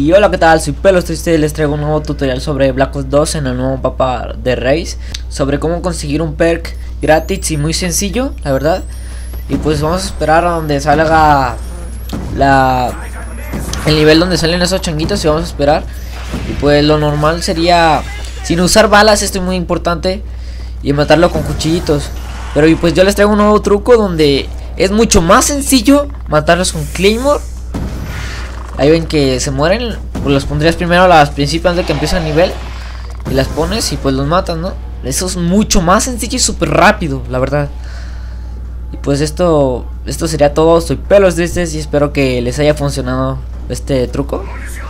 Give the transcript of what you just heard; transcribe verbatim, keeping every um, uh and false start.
Y hola, ¿qué tal? Soy Pelos Triste y les traigo un nuevo tutorial sobre Black Ops dos en el nuevo mapa de Raze, sobre cómo conseguir un perk gratis y muy sencillo, la verdad. Y pues vamos a esperar a donde salga la el nivel donde salen esos changuitos y vamos a esperar. Y pues lo normal sería sin usar balas, esto es muy importante, y matarlo con cuchillitos. Pero y pues yo les traigo un nuevo truco donde es mucho más sencillo matarlos con Claymore. Ahí ven que se mueren, pues los pondrías primero a las principios antes de que empiece el nivel y las pones y pues los matas, ¿no? Eso es mucho más sencillo y súper rápido, la verdad. Y pues esto esto sería todo. Soy Pelos Tristes y espero que les haya funcionado este truco.